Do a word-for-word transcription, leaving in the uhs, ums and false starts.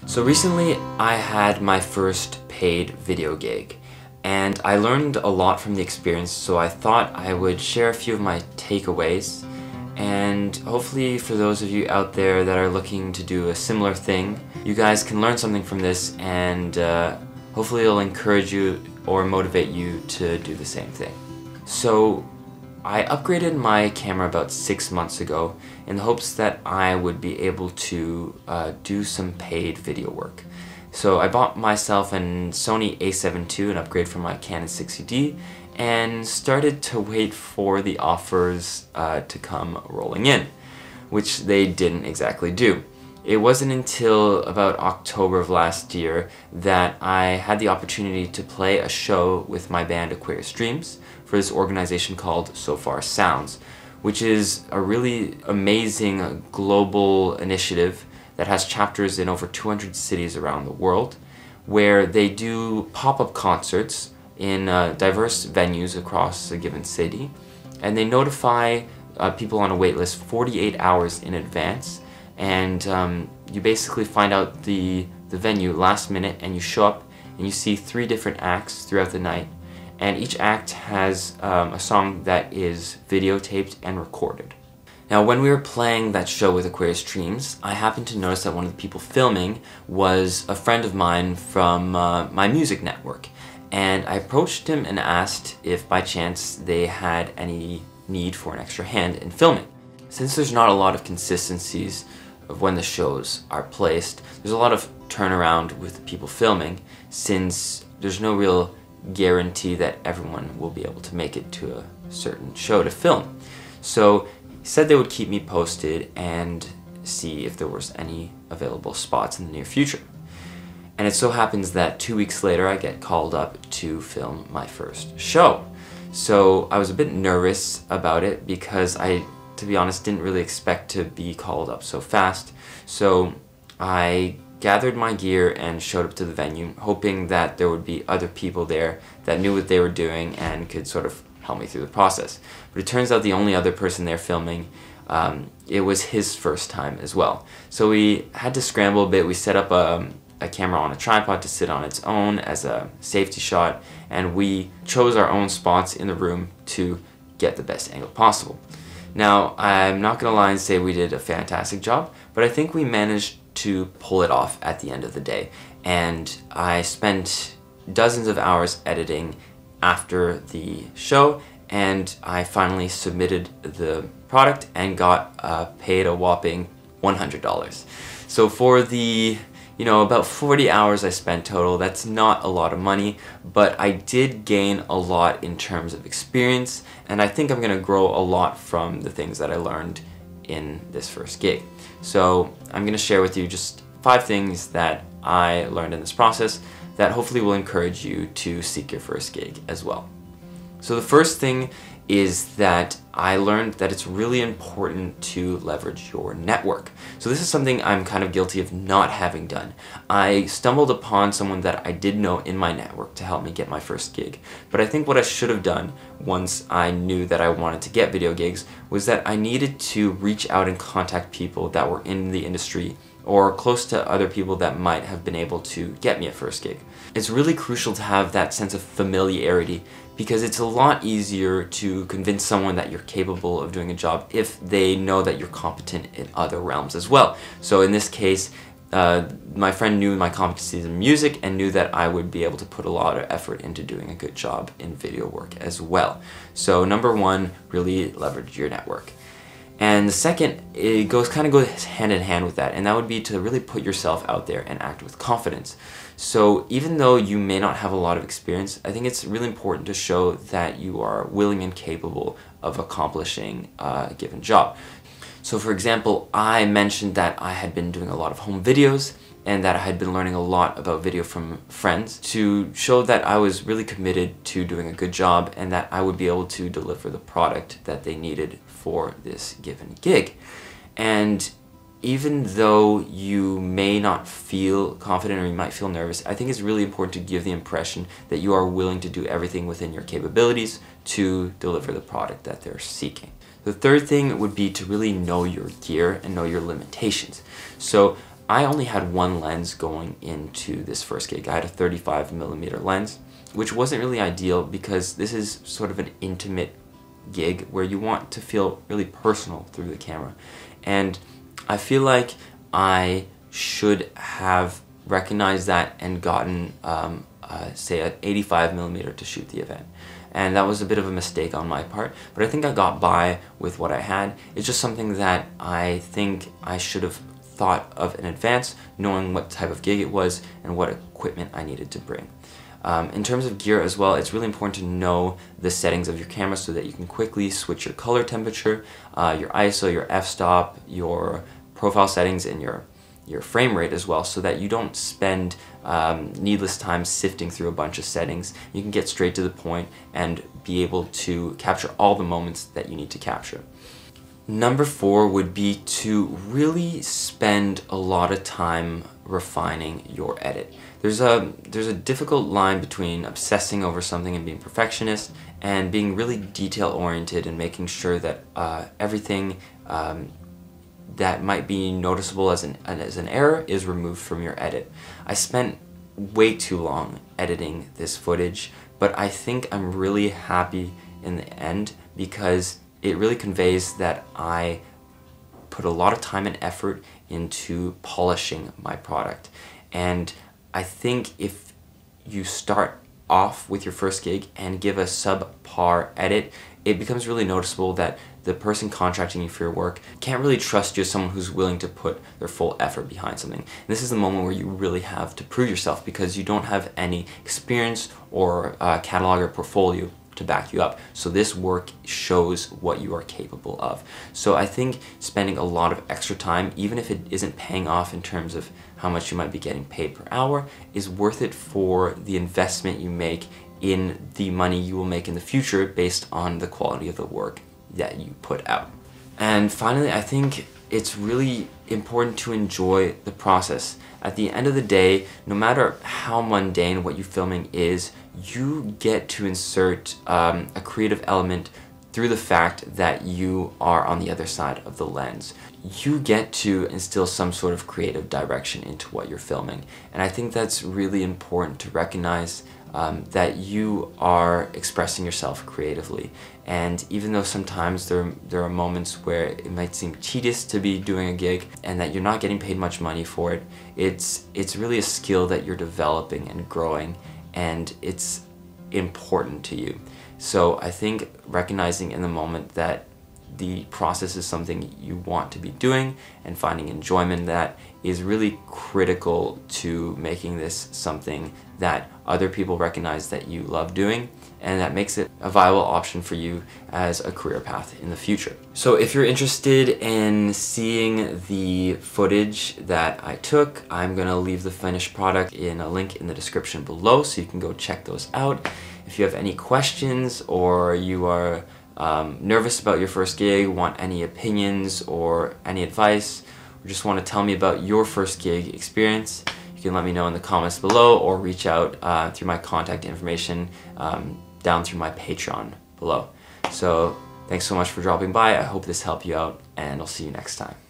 So recently I had my first paid video gig, and I learned a lot from the experience, so I thought I would share a few of my takeaways, and hopefully for those of you out there that are looking to do a similar thing, you guys can learn something from this, and uh, hopefully it'll encourage you or motivate you to do the same thing. So I upgraded my camera about six months ago in the hopes that I would be able to uh, do some paid video work. So I bought myself an Sony A seven two, an upgrade from my Canon sixty D, and started to wait for the offers uh, to come rolling in, which they didn't exactly do. It wasn't until about October of last year that I had the opportunity to play a show with my band Aquarius Dreams for this organization called Sofarsounds, which is a really amazing global initiative that has chapters in over two hundred cities around the world, where they do pop-up concerts in uh, diverse venues across a given city, and they notify uh, people on a wait list forty-eight hours in advance, and um, you basically find out the, the venue last minute, and you show up and you see three different acts throughout the night, and each act has um, a song that is videotaped and recorded. Now, when we were playing that show with Aquarius Dreams, I happened to notice that one of the people filming was a friend of mine from uh, my music network, and I approached him and asked if by chance they had any need for an extra hand in filming. Since there's not a lot of consistencies of when the shows are placed, there's a lot of turnaround with the people filming, since there's no real guarantee that everyone will be able to make it to a certain show to film. So he said they would keep me posted and see if there was any available spots in the near future. And it so happens that two weeks later I get called up to film my first show. So I was a bit nervous about it because I, to be honest, didn't really expect to be called up so fast. So I gathered my gear and showed up to the venue, hoping that there would be other people there that knew what they were doing and could sort of help me through the process. But it turns out the only other person there filming, um, it was his first time as well. So we had to scramble a bit. We set up a, a camera on a tripod to sit on its own as a safety shot, and we chose our own spots in the room to get the best angle possible. Now, I'm not gonna lie and say we did a fantastic job, but I think we managed to pull it off at the end of the day. And I spent dozens of hours editing after the show, and I finally submitted the product and got uh, paid a whopping one hundred dollars. So for the, you know, about forty hours I spent total, that's not a lot of money, but I did gain a lot in terms of experience, and I think I'm gonna grow a lot from the things that I learned in this first gig. So I'm gonna share with you just five things that I learned in this process that hopefully will encourage you to seek your first gig as well. So the first thing is that I learned that it's really important to leverage your network. So this is something I'm kind of guilty of not having done. I stumbled upon someone that I did know in my network to help me get my first gig. But I think what I should have done once I knew that I wanted to get video gigs was that I needed to reach out and contact people that were in the industry or close to other people that might have been able to get me a first gig. It's really crucial to have that sense of familiarity, because it's a lot easier to convince someone that you're capable of doing a job if they know that you're competent in other realms as well. So in this case, uh, my friend knew my competencies in music and knew that I would be able to put a lot of effort into doing a good job in video work as well. So number one, really leverage your network. And the second, it goes kind of goes hand in hand with that, and that would be to really put yourself out there and act with confidence. So even though you may not have a lot of experience, I think it's really important to show that you are willing and capable of accomplishing a given job. So for example, I mentioned that I had been doing a lot of home videos and that I had been learning a lot about video from friends to show that I was really committed to doing a good job and that I would be able to deliver the product that they needed for this given gig. And even though you may not feel confident or you might feel nervous, I think it's really important to give the impression that you are willing to do everything within your capabilities to deliver the product that they're seeking. The third thing would be to really know your gear and know your limitations. So I only had one lens going into this first gig. I had a thirty-five millimeter lens, which wasn't really ideal because this is sort of an intimate gig where you want to feel really personal through the camera. And I feel like I should have recognized that and gotten, um, uh, say, an eighty-five millimeter to shoot the event. And that was a bit of a mistake on my part, but I think I got by with what I had. It's just something that I think I should have thought of in advance, knowing what type of gig it was and what equipment I needed to bring. Um, in terms of gear as well, it's really important to know the settings of your camera so that you can quickly switch your color temperature, uh, your I S O, your f-stop, your profile settings, and your your frame rate as well, so that you don't spend um, needless time sifting through a bunch of settings. You can get straight to the point and be able to capture all the moments that you need to capture. Number four would be to really spend a lot of time refining your edit. There's a, there's a difficult line between obsessing over something and being perfectionist and being really detail oriented and making sure that uh, everything um, that might be noticeable as an, as an error is removed from your edit. I spent way too long editing this footage, but I think I'm really happy in the end because it really conveys that I put a lot of time and effort into polishing my product. And I think if you start off with your first gig and give a subpar edit, it becomes really noticeable that the person contracting you for your work can't really trust you as someone who's willing to put their full effort behind something. And this is the moment where you really have to prove yourself because you don't have any experience or uh, catalog or portfolio to back you up. So this work shows what you are capable of. So I think spending a lot of extra time, even if it isn't paying off in terms of how much you might be getting paid per hour, is worth it for the investment you make in the money you will make in the future based on the quality of the work that you put out. And finally, I think it's really important to enjoy the process. At the end of the day, no matter how mundane what you're filming is, you get to insert um, a creative element through the fact that you are on the other side of the lens. You get to instill some sort of creative direction into what you're filming. And I think that's really important to recognize um, that you are expressing yourself creatively. And even though sometimes there, there are moments where it might seem tedious to be doing a gig and that you're not getting paid much money for it, it's, it's really a skill that you're developing and growing, and it's important to you. So I think recognizing in the moment that the process is something you want to be doing and finding enjoyment in that is really critical to making this something that other people recognize that you love doing, and that makes it a viable option for you as a career path in the future. So if you're interested in seeing the footage that I took, I'm gonna leave the finished product in a link in the description below so you can go check those out. If you have any questions or you are um, nervous about your first gig, want any opinions or any advice, or just want to tell me about your first gig experience, you can let me know in the comments below or reach out uh, through my contact information um, down through my Patreon below. So thanks so much for dropping by. I hope this helped you out, and I'll see you next time.